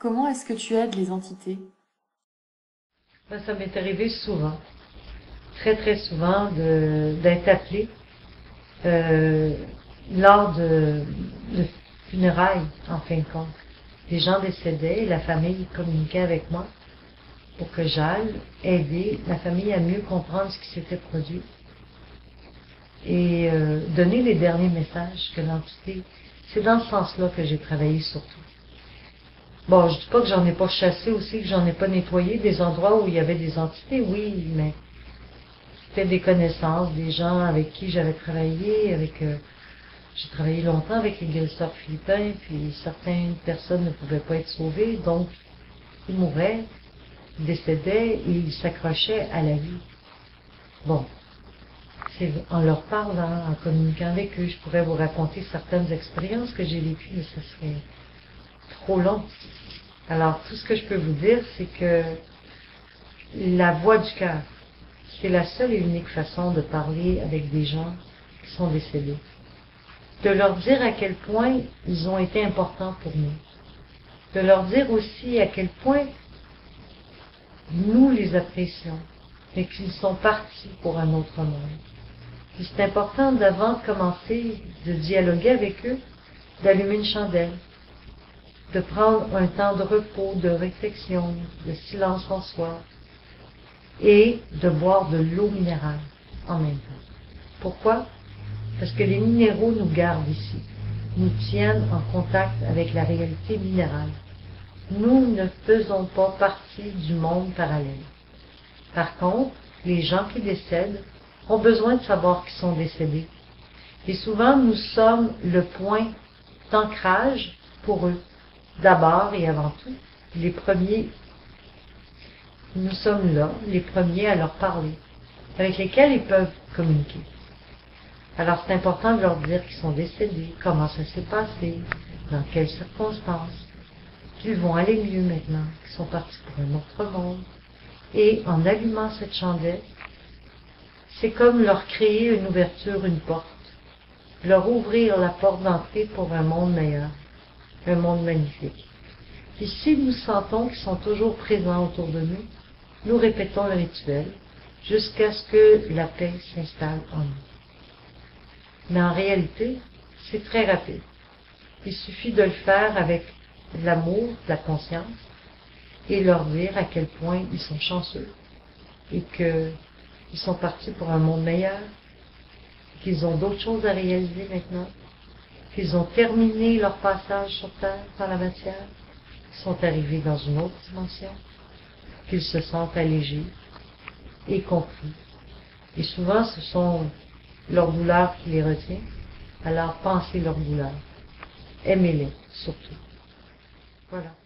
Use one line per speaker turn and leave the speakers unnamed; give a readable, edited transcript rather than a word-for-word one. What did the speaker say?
Comment est-ce que tu aides les entités?
Ça m'est arrivé souvent, très très souvent, d'être appelée euh, lors de funérailles, en fin de compte. Les gens décédaient et la famille communiquait avec moi pour que j'aille aider la famille à mieux comprendre ce qui s'était produit et donner les derniers messages que l'entité. C'est dans ce sens-là que j'ai travaillé surtout. Bon, je dis pas que j'en ai pas chassé aussi, que j'en ai pas nettoyé des endroits où il y avait des entités, oui, mais c'était des connaissances, des gens avec qui j'avais travaillé, j'ai travaillé longtemps avec les guérisseurs philippins, puis certaines personnes ne pouvaient pas être sauvées, donc ils mouraient, ils décédaient et ils s'accrochaient à la vie. Bon, c'est en leur parlant, en communiquant avec eux, je pourrais vous raconter certaines expériences que j'ai vécues, mais ce serait trop long. Alors, tout ce que je peux vous dire, c'est que la voix du cœur, c'est la seule et unique façon de parler avec des gens qui sont décédés. De leur dire à quel point ils ont été importants pour nous. De leur dire aussi à quel point nous les apprécions, mais qu'ils sont partis pour un autre monde. Puis c'est important, d'avant de commencer de dialoguer avec eux, d'allumer une chandelle, de prendre un temps de repos, de réflexion, de silence en soi, et de boire de l'eau minérale en même temps. Pourquoi? Parce que les minéraux nous gardent ici, nous tiennent en contact avec la réalité minérale. Nous ne faisons pas partie du monde parallèle. Par contre, les gens qui décèdent ont besoin de savoir qu'ils sont décédés. Et souvent, nous sommes le point d'ancrage pour eux. D'abord et avant tout, les premiers, nous sommes là, les premiers à leur parler, avec lesquels ils peuvent communiquer. Alors c'est important de leur dire qu'ils sont décédés, comment ça s'est passé, dans quelles circonstances, qu'ils vont aller mieux maintenant, qu'ils sont partis pour un autre monde. Et en allumant cette chandelle, c'est comme leur créer une ouverture, une porte, leur ouvrir la porte d'entrée pour un monde meilleur, un monde magnifique. Et si nous sentons qu'ils sont toujours présents autour de nous, nous répétons le rituel jusqu'à ce que la paix s'installe en nous. Mais en réalité, c'est très rapide. Il suffit de le faire avec de l'amour, de la conscience, et leur dire à quel point ils sont chanceux et qu'ils sont partis pour un monde meilleur, qu'ils ont d'autres choses à réaliser maintenant, qu'ils ont terminé leur passage sur Terre dans la matière, qu'ils sont arrivés dans une autre dimension, qu'ils se sentent allégés et compris. Et souvent, ce sont leur douleur qui les retient. Alors pensez leur douleur. Aimez-les surtout. Voilà.